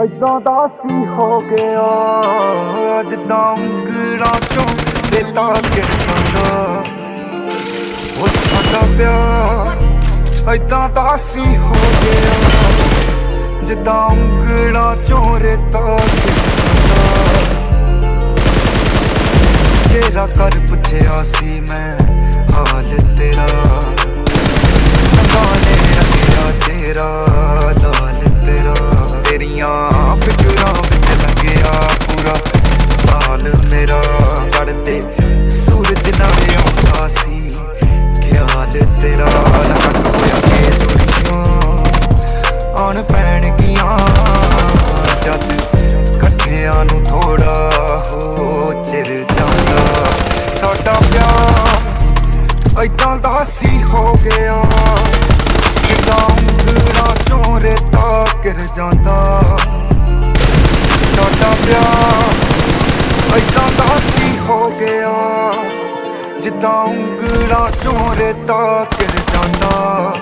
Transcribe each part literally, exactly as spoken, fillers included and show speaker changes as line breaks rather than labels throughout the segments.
ऐदां दा सी हो गया जिद्दां ਉਂਗਲਾਂ चों रेता गिर जांदा। ओ साडा प्यार ऐदां दा सी हो गया जिद्दां ਉਂਗਲਾਂ चों रेता गिर जांदा। तेरा कर पुछया सी मैं हाल तेरा, संभाले रखिया तेरा लाल तेरा। तेरियां फिकरां विच लंघिया पूरा साल मेरा, चढ़ते सूरज नाल आउंदा सी ख्याल तेरा। लग होया के दुनिया आन पैणगियां जद कट्ठियां नूं थोड़ा हो चिर जांदा। साडा प्यार ऐदां दा सी हो गया जिद्दां ਉਂਗਲਾਂ चों रेता गिर जांदा। साडा प्यार ऐदां दा सी हो गया जिद्दां ਉਂਗਲਾਂ चों रेता गिर जांदा।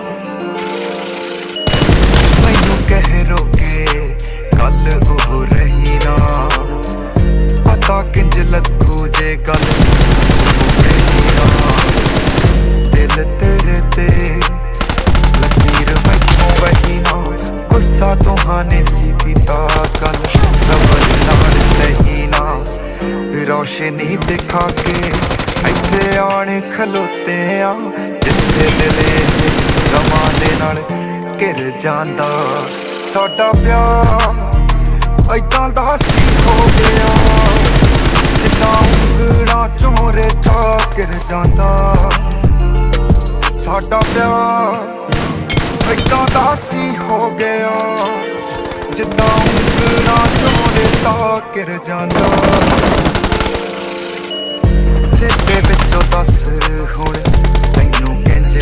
मैनू कह रोके गल ओह रही ना, पता किंज लगू जे गल रही ना। दिल तेरे ते लकीर मैनू वही ना, गुस्सा तुहाने सी कीता कल सबर नाल सही ना। रोशनी दिखा के इत्थे आण खलोते आ जिथे दिले रवां दे नाल घिर जांदा। साडा प्यार ऐदां दा सी हो गया जिद्दां ਉਂਗਲਾਂ चों रेता गिर जांदा। साडा प्यार ऐदां दा सी हो गया जिद्दां ਉਂਗਲਾਂ चों रेता गिर जांदा।